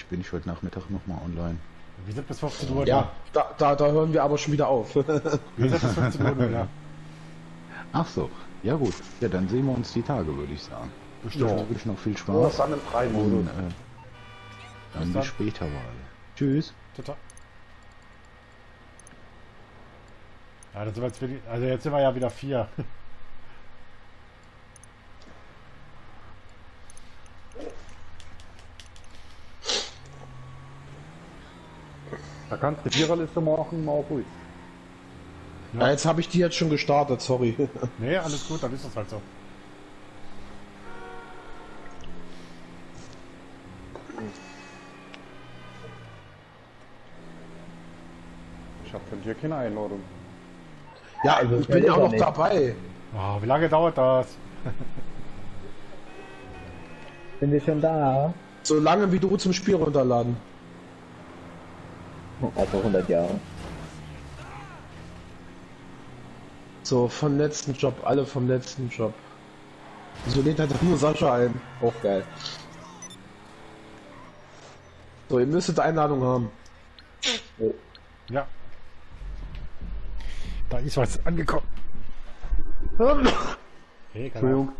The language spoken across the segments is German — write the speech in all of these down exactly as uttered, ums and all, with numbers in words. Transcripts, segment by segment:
bin ich heute Nachmittag nochmal online. Wir sind bis fünfzehn Uhr ja, da. Da, da hören wir aber schon wieder auf. Wir sind bis fünfzehn Uhr da. Ach so, ja gut. Ja, dann sehen wir uns die Tage, würde ich sagen. Bestimmt. Ja, wünsche ich noch viel Oh, Spaß. dann im Freimodus. Und, äh, dann bis später mal. Tschüss. Total. Ja, das sind wir jetzt wirklich, also jetzt sind wir ja wieder vier. Da kannst du die Viererliste machen, mal ruhig. Ja. Ja, jetzt habe ich die jetzt schon gestartet, sorry. Nee, alles gut, dann ist das halt so. Ich habe von dir keine Einladung. Ja, also ich bin ja auch noch nicht. dabei. Oh, wie lange dauert das? Sind wir schon da? So lange wie du zum Spiel runterladen. Also hundert Jahre. So, vom letzten Job, alle vom letzten Job. So lädt halt nur Sascha ein. Auch geil. So, ihr müsstet Einladung haben. Ja. Da ist was angekommen. Hey, Entschuldigung.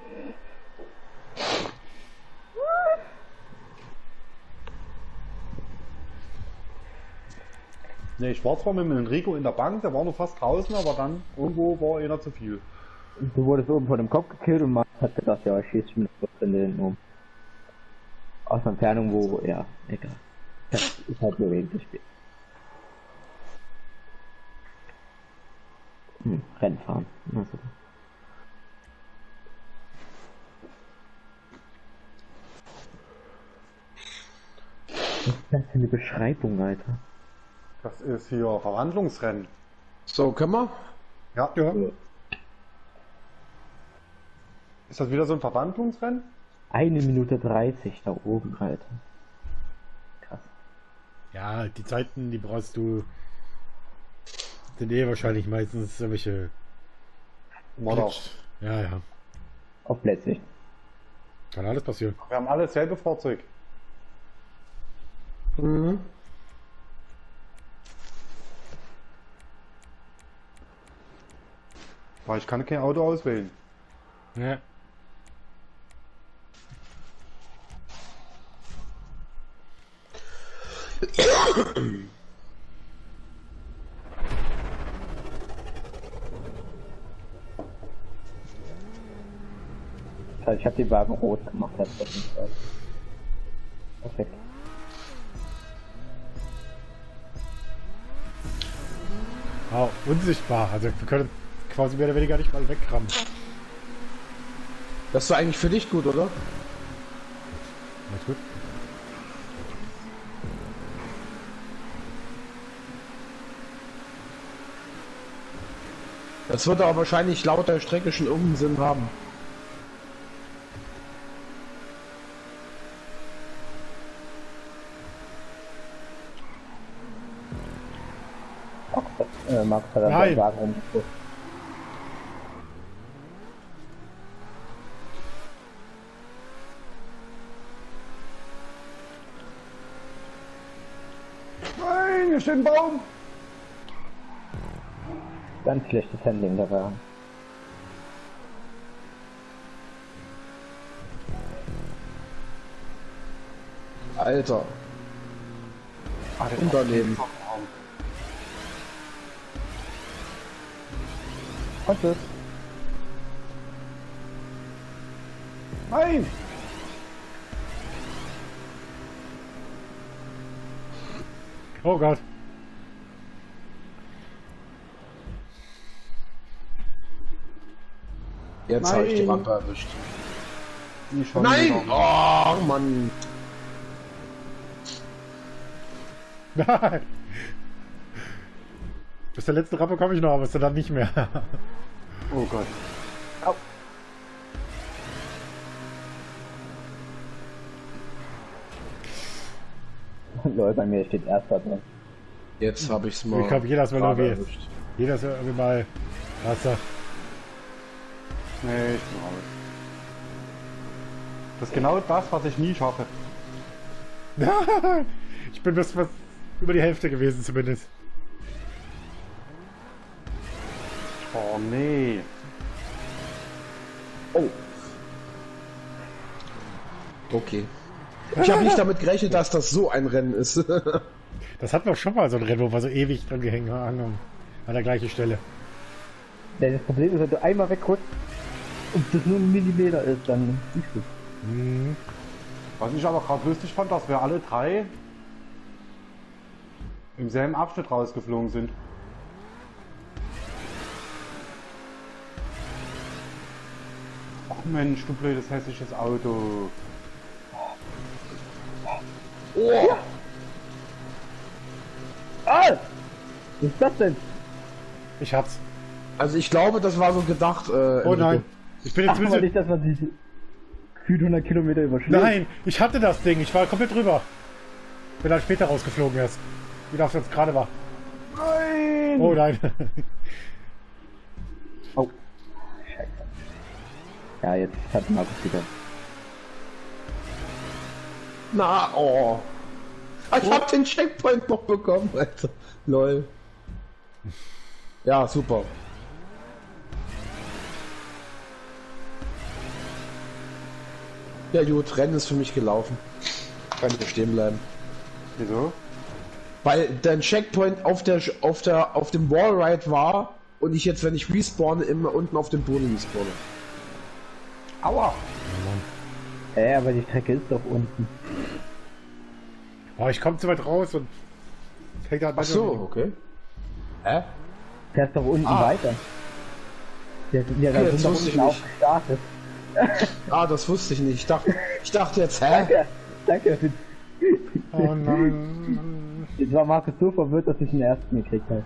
Ne, ich war zwar mit dem Enrico in der Bank, der war noch fast draußen, aber dann irgendwo war einer zu viel. Du wurdest oben vor dem Kopf gekillt und man hat gedacht, ja, ich schieße mit vierzehn hinten um. Aus einer Entfernung, wo, ja, egal. Das ist halt nur wegen des Spiels. Hm, Rennen fahren. Also. Was ist das für eine Beschreibung, Alter? Das ist hier Verwandlungsrennen. So, können wir? Ja. ja. Ist das wieder so ein Verwandlungsrennen? Eine Minute dreißig da oben, Alter. Krass. Ja, die Zeiten, die brauchst du, sind eh wahrscheinlich meistens irgendwelche Modder. Ja, ja. Auf Plätzlich. Kann alles passieren. Wir haben alle dasselbe Fahrzeug. Mhm. Weil ich kann kein Auto auswählen. Ja. Also ich habe die Wagen rot gemacht. Das ist nicht so. Perfekt. Oh, unsichtbar. Also wir können quasi mehr oder weniger nicht mal wegrammen. Das war eigentlich für dich gut, oder? Alles gut. Das wird aber wahrscheinlich laut der Strecke schon irgendeinen Sinn haben. Äh, Max hat dann Nein. den Wagen rumgepusht. Nein, hier steht ein Baum! Ganz schlechtes Handling der Wagen. Alter. Ah, der Unterleben. Und tschüss. Nein! Oh Gott. Jetzt habe ich die Nein. Rampe erwischt. Die schon Nein! wieder. Oh Mann. Nein. Bis der letzten Rampe komme ich noch, aber ist dann nicht mehr. Oh Gott. Leute, bei mir steht erster drin. Jetzt habe ich's mal. Ich glaube, jeder ist mal gerade irgendwie. erwischt. Jeder ist irgendwie mal. Wasser. Nee, ich bin raus. Das ist genau das, was ich nie schaffe. Ich bin bis fast über die Hälfte gewesen zumindest. Oh nee. Oh. Okay. Ich habe nicht damit gerechnet, dass das so ein Rennen ist. Das hatten wir schon mal so ein Rennen, wo wir so ewig dran gehängt haben. An der gleichen Stelle. Das Problem ist, wenn du einmal wegrutscht und das nur ein Millimeter ist, dann siehst du. Mhm. Was ich aber gerade lustig fand, dass wir alle drei im selben Abschnitt rausgeflogen sind. Ach Mensch, du blödes hässliches Auto. Oh. Ah! Was ist das denn? Ich hab's. Also ich glaube, das war so gedacht. Äh, Oh nein. Ich bin jetzt Ach, aber bisschen... nicht, dass man sich gefühlt hundert Kilometer überschlägt. Nein, ich hatte das Ding. Ich war komplett drüber. Bin dann später rausgeflogen erst. Wie das jetzt gerade war. Nein! Oh nein. Oh. Scheiße. Ja, jetzt hat Markus wieder. Na, oh. Ah, ich hab den Checkpoint noch bekommen, Alter. Lol. Ja, super. Ja gut, Rennen ist für mich gelaufen. Kann ich stehen bleiben. Wieso? Weil der Checkpoint auf der auf der auf dem Wallride war und ich jetzt, wenn ich respawne, immer unten auf dem Boden respawne. Aua! Äh, aber die Strecke ist doch unten. Oh, ich komme zu weit raus und fängt halt Ach so, okay. Hä? Fährst doch unten Ah. weiter. Ja, ja, da Okay, sind das doch wusste ich unten auch nicht. gestartet. Ah, das wusste ich nicht. Ich dachte, ich dachte jetzt, hä? Danke, danke. Oh nein. Jetzt war Markus so verwirrt, dass ich den ersten gekriegt habe.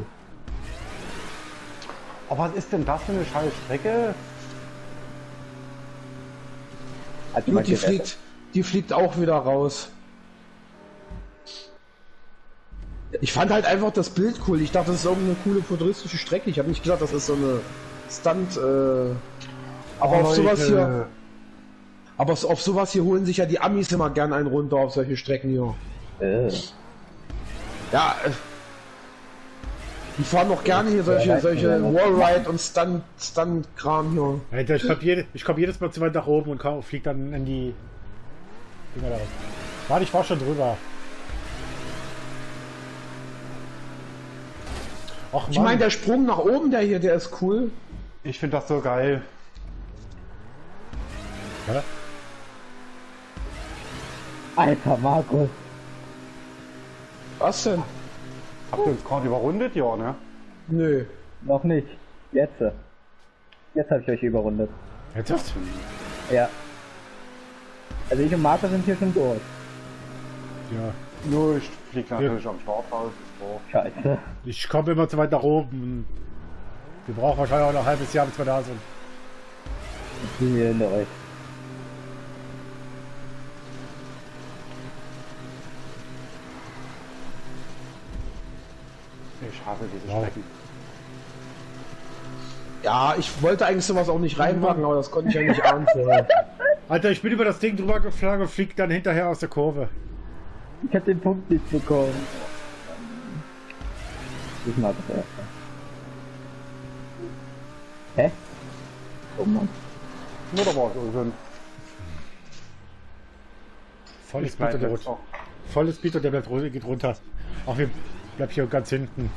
Aber was ist denn das für eine scheiß Strecke? Hat Gut, jemand die gerettet? fliegt, die fliegt auch wieder raus. Ich fand halt einfach das Bild cool. Ich dachte, das ist irgendeine coole futuristische Strecke. Ich habe nicht gedacht, das ist so eine Stunt. Äh, aber auf sowas hier, aber auf sowas hier holen sich ja die Amis immer gern einen runter auf solche Strecken hier. Äh. Ja, äh, die fahren noch gerne hier solche, Ja, solche ja, ja. Wallride und Stunt, Stunt-Kram hier. Alter, ich komme jede, ich komm jedes Mal zu weit nach oben und komm, flieg dann in die Dinger da raus. Warte, ich war schon drüber. Ach Ich Mann. meine, der Sprung nach oben, der hier, der ist cool. Ich finde das so geil. Ja? Alter, Markus. Was denn? Habt ihr uns gerade überrundet? Ja, ne? Nö. Noch nicht. Jetzt. Jetzt habe ich euch überrundet. Jetzt hast du. Ja. Also ich und Markus sind hier schon durch. Ja. Nur ich flieg natürlich am Start raus. So. Scheiße. Ich komme immer zu weit nach oben. Wir brauchen wahrscheinlich auch noch ein halbes Jahr, bis wir da sind. Ich bin hier hinter euch. Ich hasse diese Wow. Strecken. Ja, ich wollte eigentlich sowas auch nicht reinpacken, aber das konnte ich ja nicht ahnen vorher. Alter, ich bin über das Ding drüber geflogen und flieg dann hinterher aus der Kurve. Ich hab den Punkt nicht bekommen. Ich mag das erste. Hä? Oh Mann. Nur da war es Unsinn. Volles Ich Beat und bleib der jetzt rutscht. auch. Volles Beat und der bleibt, ru- geht runter. Auch wir bleibt hier ganz hinten.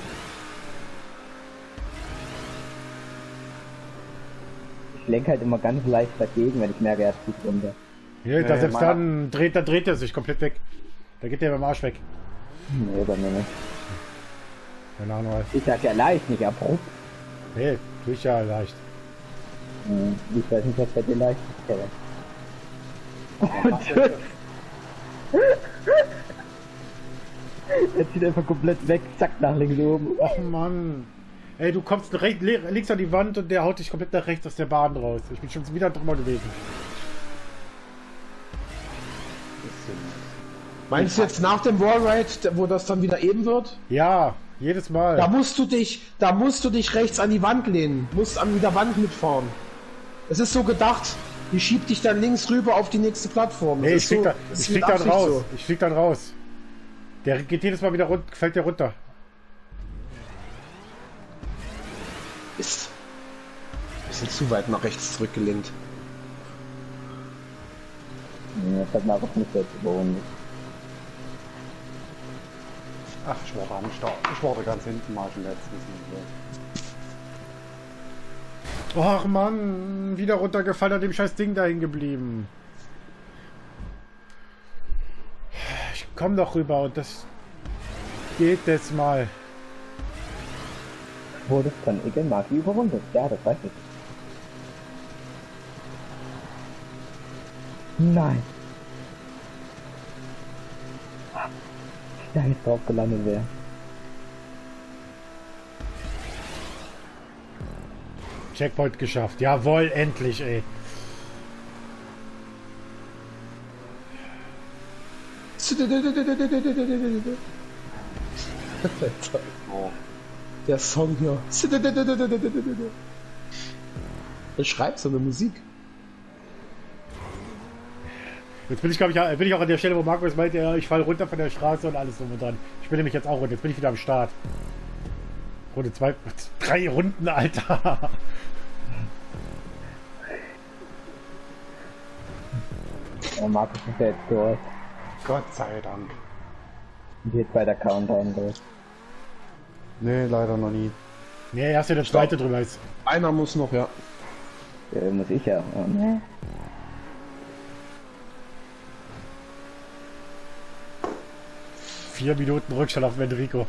Ich lenke halt immer ganz leicht dagegen, wenn ich merke, er zieht runter. Ja, da Nee, selbst meiner- dann dreht, dann dreht er sich komplett weg. Da geht der beim Arsch weg. Nee, bei mir nicht. Keine Ahnung. Halt. Ich sag ja leicht, nicht abrupt. Nee, tue ich ja leicht. Hm, Ich weiß nicht, was bei dir leicht ist, Kevin. Und tschüss. Er zieht einfach komplett weg, zack, nach links oben. Ach Mann. Ey, du kommst recht, links an die Wand und der haut dich komplett nach rechts aus der Bahn raus. Ich bin schon wieder drüber gewesen. Meinst du jetzt nach dem Wallride, wo das dann wieder eben wird? Ja, jedes Mal. Da musst du dich, da musst du dich rechts an die Wand lehnen. Musst an der Wand mitfahren. Es ist so gedacht, Die schiebt dich dann links rüber auf die nächste Plattform. Das Nee, ist ich flieg, so, da, das ich ist flieg mit dann Absicht raus. so. Ich flieg dann raus. Der geht jedes Mal wieder runter, fällt der runter. Ist. Bisschen zu weit nach rechts zurückgelehnt. Ja, das hat Markus nicht selbst überrundet. Ach, ich war da am Start. Ich war da ganz hinten mal schon letztes Mal. Och Mann, wieder runtergefallen, an dem scheiß Ding dahin geblieben. Ich komm doch rüber und das geht jetzt mal. Wurde von Egan Marki überrundet. Ja, das weiß ich. Nein. Da jetzt drauf gelandet wäre. Checkpoint geschafft. Jawohl, endlich, ey. Der Song hier. Er schreibt so eine Musik. Jetzt bin ich, glaube ich, bin ich auch an der Stelle, wo Markus meinte, ja, ich falle runter von der Straße und alles drum und dran. Ich bin nämlich jetzt auch runter. Jetzt bin ich wieder am Start. Runde zwei, drei Runden, Alter. Ja, Markus ist ja jetzt durch. Gott sei Dank. Und jetzt bei der Countdown durch. Nee, leider noch nie. Nee, erst wenn der zweite drüber ist. Einer muss noch, ja. Ja, muss ich ja. Ja, ne? Vier Minuten Rückstand auf Mendrico.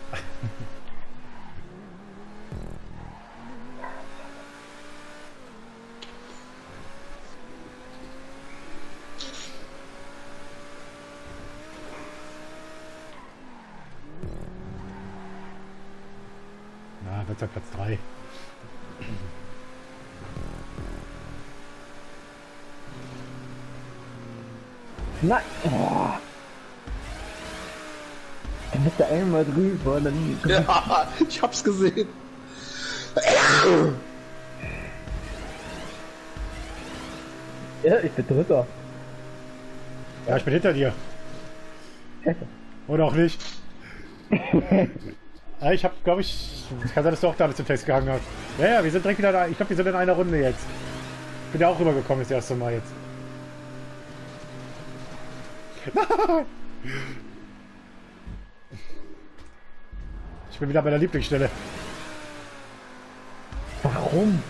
Na, wird ja Platz drei. Nein! Oh. Dann bist du einmal drüber und dann... Ja, ich hab's gesehen. Ja, ich bin Dritter. Ja, ich bin hinter dir. Scheiße. Oder auch nicht. Ja, ich hab, glaube ich, kann sein, dass du auch da zum Text gehangen hast. Ja, ja, wir sind direkt wieder da. Ich glaube, wir sind in einer Runde jetzt. Ich bin ja auch rübergekommen das erste Mal jetzt. Nein! Ich bin wieder bei der Lieblingsstelle. Warum?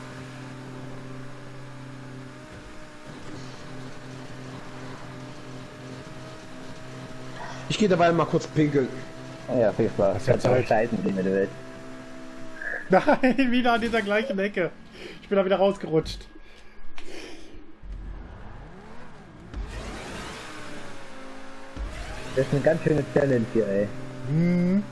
Ich gehe dabei mal kurz pinkeln. Ja, viel Spaß. Hast ja Kannst auch Zeit. scheißen, wenn du willst. Nein, wieder an dieser gleichen Ecke. Ich bin da wieder rausgerutscht. Das ist eine ganz schöne Challenge hier, ey. Hm.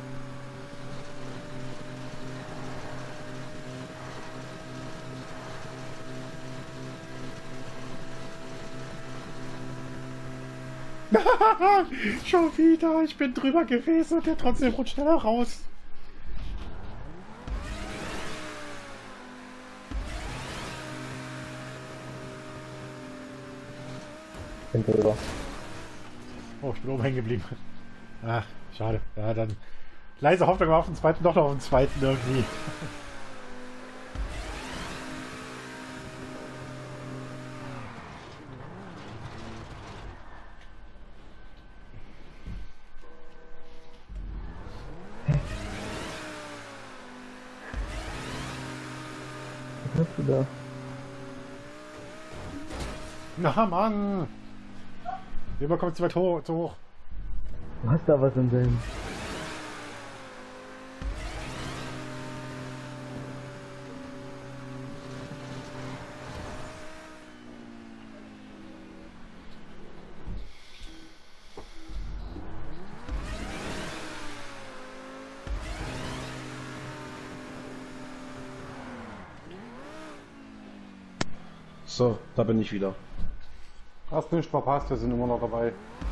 Schon wieder, ich bin drüber gewesen und der trotzdem rutscht schneller raus. Bin drüber. Oh, ich bin oben hängen geblieben. Ach, schade. Ja, dann leise Hoffnung auf den zweiten, doch noch auf den zweiten irgendwie. Was hast du da? Na Mann! Lieber kommt zu weit hoch, zu hoch. Du hast da was im Sinn. So, da bin ich wieder. Hast nicht verpasst, wir sind immer noch dabei.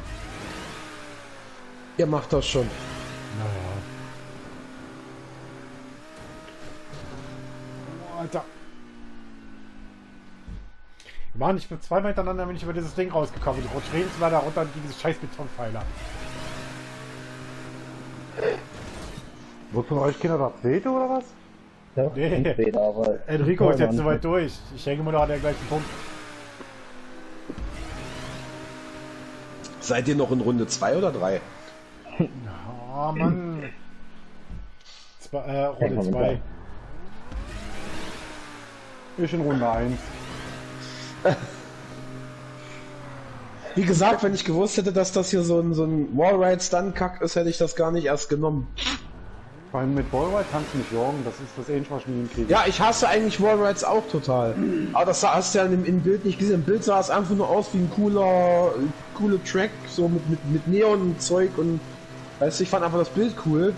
Ihr macht das schon. Naja. Oh, Alter. Mann, ich bin zweimal hintereinander bin ich über dieses Ding rausgekommen. Ich rutsche redens mal da runter und dieses scheiß Betonpfeiler. Wird von euch Kinder da zweite oder was? Ja, Nee. entweder, aber Enrico ist jetzt soweit durch. Ich hänge immer noch an der gleichen Punkt. Seid ihr noch in Runde zwei oder drei? Oh Mann. Zwei, äh, Runde zwei. Ich in Runde eins. Wie gesagt, wenn ich gewusst hätte, dass das hier so ein, so ein Wallride-Stunt-Kack ist, hätte ich das gar nicht erst genommen. Vor allem mit Wallride kannst du nicht jagen, das ist das Ähnliche, was ich nie hinkriege. Ja, ich hasse eigentlich Wallrides auch total. Aber das hast du ja im, im Bild nicht gesehen. Im Bild sah es einfach nur aus wie ein cooler, cooler Track, so mit, mit, mit Neon-Zeug und weißt du, ich fand einfach das Bild cool.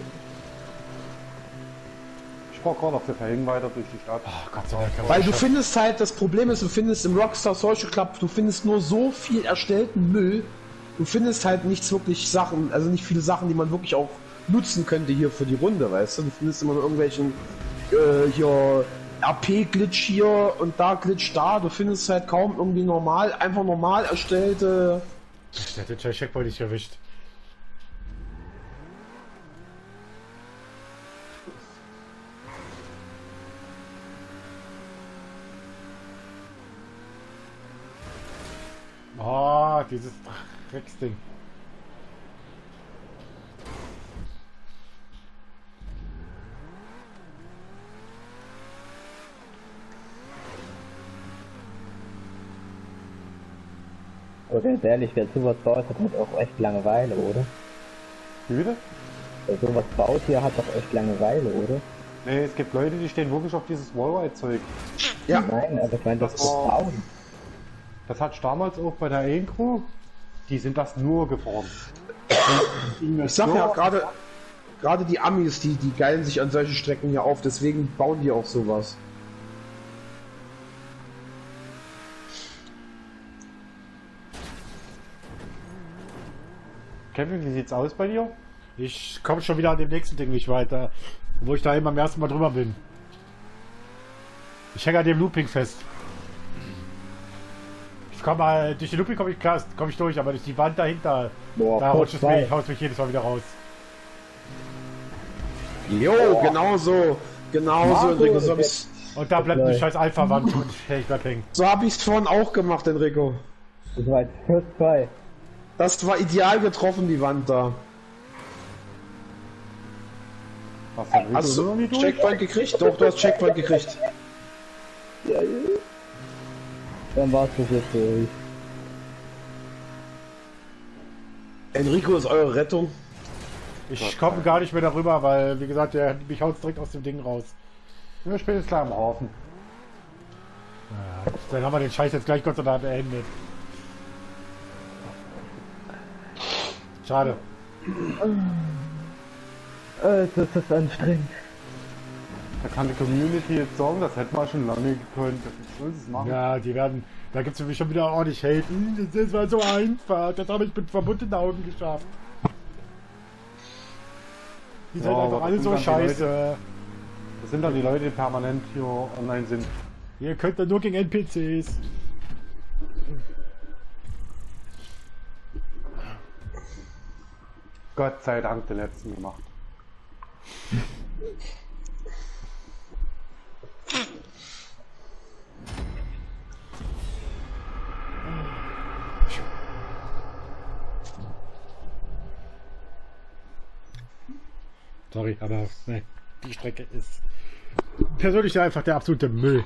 Ich fahr gerade auf der Verhängen weiter durch die Stadt. Oh Gott sei Dank. Weil du findest halt, das Problem ist, du findest im Rockstar Social Club, du findest nur so viel erstellten Müll. Du findest halt nichts wirklich Sachen, also nicht viele Sachen, die man wirklich auch nutzen könnte hier für die Runde, weißt du? Du findest immer nur irgendwelchen äh, hier R P-Glitch hier und da Glitch da. Du findest halt kaum irgendwie normal, einfach normal erstellte. Der hat den Checkpoint nicht erwischt. Oh, dieses Drecksding. Aber ganz ehrlich, wer sowas baut, hat halt auch echt Langeweile, oder? Wie bitte? Wer sowas baut hier, hat doch echt Langeweile, oder? Nee, es gibt Leute, die stehen wirklich auf dieses Wallride-Zeug. Ja. Nein, aber ich meine, das Das ist war- bauen. Das hatte ich damals auch bei der A-Crew. Die sind das nur gefahren. Ich sag ja gerade, gerade die Amis, die, die geilen sich an solche Strecken hier auf, deswegen bauen die auch sowas. Kevin, wie sieht's aus bei dir? Ich komme schon wieder an dem nächsten Ding nicht weiter, wo ich da eben beim ersten Mal drüber bin. Ich hänge an dem Looping fest. Ich komme mal, durch den Looping komme ich klar, komme ich durch, aber durch die Wand dahinter, Boah, da Code rutscht es zwei. mich, haut mich jedes Mal wieder raus. Jo, genau so. Genau so, Enrico. So hab ich's, Und da bleibt eine scheiß Alpha-Wand und hey, ich bleib hängen. so hab ich's vorhin auch gemacht, Enrico. Das war jetzt First zwei. Das war ideal getroffen, die Wand da. Hast du Hast noch nie du durch? Checkpoint gekriegt? Doch, du hast Checkpoint gekriegt. Dann war's das jetzt durch. Enrico ist eure Rettung. Ich komme gar nicht mehr darüber, weil, wie gesagt, der mich haut direkt aus dem Ding raus. Ja, ich bin jetzt gleich am Hafen. Ja, dann haben wir den Scheiß jetzt gleich Gott sei Dank beendet. Schade. Äh, das ist anstrengend. Da kann die Community jetzt sagen, das hätten wir schon lange gekonnt. Das soll es machen. Ja, die werden, da gibt es nämlich schon wieder ordentlich Hate. Hm, das war so einfach, das habe ich mit verbundenen Augen geschafft. Die sind Ja, einfach aber alle das so sind dann die scheiße. Das sind dann die Leute, die permanent hier online sind. Ihr könnt dann nur gegen N P Cs. Gott sei Dank den letzten gemacht. Sorry, aber ne, die Strecke ist persönlich einfach der absolute Müll.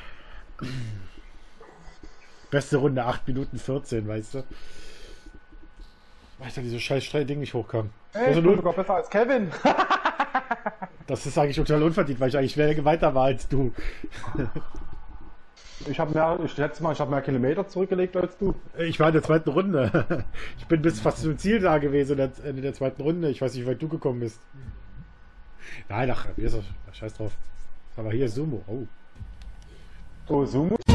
Beste Runde, acht Minuten vierzehn, weißt du? Weil ich da diese scheiß Ding nicht hochkam. Hey, Also ich bin nur- sogar besser als Kevin. Das ist eigentlich total unverdient, weil ich eigentlich schwer weiter war als du. Ich habe mehr, ich letztes Mal, ich habe mehr Kilometer zurückgelegt als du. Ich war in der zweiten Runde. Ich bin bis fast zum Ziel da gewesen in der, in der zweiten Runde. Ich weiß nicht, wie weit du gekommen bist. Nein, ach, wie ist das? Scheiß drauf. Aber hier ist Sumo. Oh. Oh, Sumo.